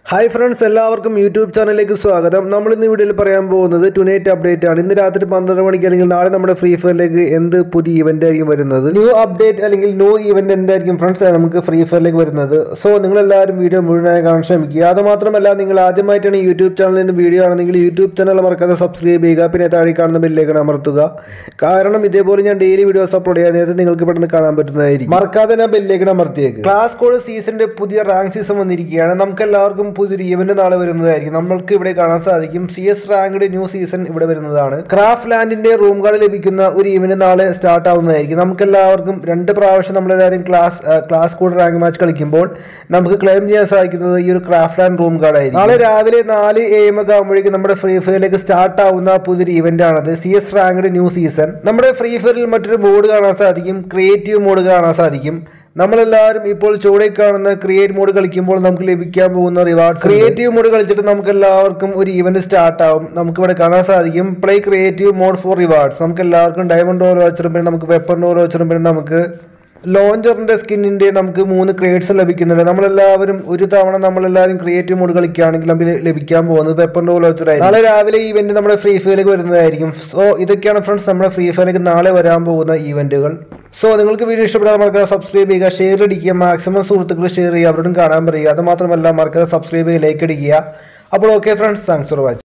Hi friends, എല്ലാവർക്കും YouTube ചാനലിലേക്ക് സ്വാഗതം. നമ്മൾ ഇന്ന് വീഡിയോയിൽ പറയാൻ പോകുന്നത് ടുനൈറ്റ് അപ്ഡേറ്റ് ആണ്. ഇന്ന് രാത്രി 12 മണിക്ക് അല്ലെങ്കിൽ നാളെ നമ്മുടെ ഫ്രീ ഫയറിലേക്ക് എന്ത് പുതിയ ഇവന്റ് ആയിരിക്കും വരുന്നത്, ന്യൂ അപ്ഡേറ്റ് അല്ലെങ്കിൽ ന്യൂ ഇവന്റ് എന്തായിരിക്കും ഫ്രണ്ട്സ് നമുക്ക് ഫ്രീ ഫയറിലേക്ക് വരുന്നത്. സോ നിങ്ങൾ എല്ലാവരും വീഡിയോ മുഴുവനായി കാണാൻ ശ്രമിക്കുക. അതുമാത്രമല്ല, നിങ്ങൾ ആദ്യമായിട്ടാണ് യൂട്യൂബ് ചാനലിൽ നിന്ന് വീഡിയോ ആണെങ്കിൽ യൂട്യൂബ് ചാനൽ മറക്കാതെ സബ്സ്ക്രൈബ് ചെയ്യുക. പിന്നെ താഴെ കാണുന്ന ബെല്ലിലേക്ക് അമർത്തുക. കാരണം ഇതേപോലെ ഞാൻ ഡെയിലി വീഡിയോസ് അപ്ലോഡ് ചെയ്യാൻ നേരത്തെ നിങ്ങൾക്ക് പെട്ടെന്ന് കാണാൻ പറ്റുന്നതായിരിക്കും. മറക്കാതെ ഞാൻ ബെല്ലിലേക്ക് അമർത്തിയേക്ക്. ക്ലാസ് കോഡ് സീസണിന്റെ പുതിയ റാങ്ക് സീസൺ വന്നിരിക്കുകയാണ്. നമുക്ക് എല്ലാവർക്കും പുതിയൊരു ഇവന്റ് നാളെ വരുന്നതായിരിക്കും. നമ്മൾക്ക് ഇവിടെ കാണാൻ സാധിക്കും CS റാങ്ക്ഡ് ന്യൂ സീസൺ ഇവിടെ വരുന്നതാണ്. ക്രാഫ്റ്റ് ലാൻഡിന്റെ റൂം കാർഡ് ലഭിക്കുന്ന ഒരു ഇവന്റ് നാളെ സ്റ്റാർട്ട് ആവുന്നതായിരിക്കും. നമുക്ക് എല്ലാവർക്കും 2 പ്രാവശ്യം നമ്മളെല്ലാവരും ക്ലാസ് കോഡ് റാങ്ക് മാച്ച് കളിക്കുമ്പോൾ നമുക്ക് ക്ലെയിം ചെയ്യാൻ സാധിക്കുന്നത് ഈ ഒരു ക്രാഫ്റ്റ് ലാൻഡ് റൂം കാർഡ് ആയിരിക്കും. നാളെ രാവിലെ 4 AM ഒക്കെ ആകുമ്പോഴേക്കും നമ്മുടെ ഫ്രീ ഫയറിലേക്ക് സ്റ്റാർട്ട് ആവുന്ന പുതിയൊരു ഇവന്റ് ആണത്, CS റാങ്ക്ഡ് ന്യൂ സീസൺ. നമ്മുടെ ഫ്രീ ഫയറിൽ മറ്റൊരു മോഡ് കാണാൻ സാധിക്കും, ക്രിയേറ്റീവ് മോഡ് കാണാൻ സാധിക്കും. നമ്മളെല്ലാവരും ഇപ്പോൾ ചുവടെ കാണുന്ന ക്രിയേറ്റ് മോഡ് കളിക്കുമ്പോൾ നമുക്ക് ലഭിക്കാൻ പോകുന്ന റിവാർഡ്. ക്രിയേറ്റീവ് മോഡ് കളിച്ചിട്ട് നമുക്ക് എല്ലാവർക്കും ഒരു ഇവന്റ് സ്റ്റാർട്ട് ആവും. നമുക്കിവിടെ കാണാൻ സാധിക്കും play creative mode for rewards. നമുക്ക് എല്ലാവർക്കും ഡയമണ്ട് ഓരോ വച്ചറും, പിന്നെ നമുക്ക് വെപ്പൺ ഓരോ വച്ചറും, പിന്നെ നമുക്ക് ലോഞ്ചറിന്റെ സ്കിന്നിന്റെ നമുക്ക് 3 ക്രേഡ്സ് ലഭിക്കുന്നുണ്ട്. നമ്മളെല്ലാവരും ഒരു തവണ നമ്മളെല്ലാവരും ക്രിയേറ്റീവ് മോഡ് കളിക്കുകയാണെങ്കിൽ നമുക്ക് ലഭിക്കാൻ പോകുന്നത് വെപ്പൺ റോൾ വെച്ചറായിരിക്കും. നാളെ രാവിലെ ഈ ഇവന്റ് നമ്മുടെ ഫ്രീ ഫയറിലേക്ക് വരുന്നതായിരിക്കും. സോ ഇതൊക്കെയാണ് ഫ്രണ്ട്സ് നമ്മുടെ ഫ്രീ ഫയറിലേക്ക് നാളെ വരാൻ പോകുന്ന ഇവന്റുകൾ. സോ നിങ്ങൾക്ക് വീഡിയോ ഇഷ്ടപ്പെടാൻ മറക്കാതെ സബ്സ്ക്രൈബ് ചെയ്യുക, ഷെയർ അടിക്കുക, മാക്സിമം സുഹൃത്തുക്കൾ ഷെയർ ചെയ്യുക, അവരോടും കാണാൻ പറയുക. അത് മാത്രമല്ല മറക്കാതെ സബ്സ്ക്രൈബ് ചെയ്യുക, ലൈക്ക് അടിക്കുക. അപ്പോൾ okay friends, thanks for watching.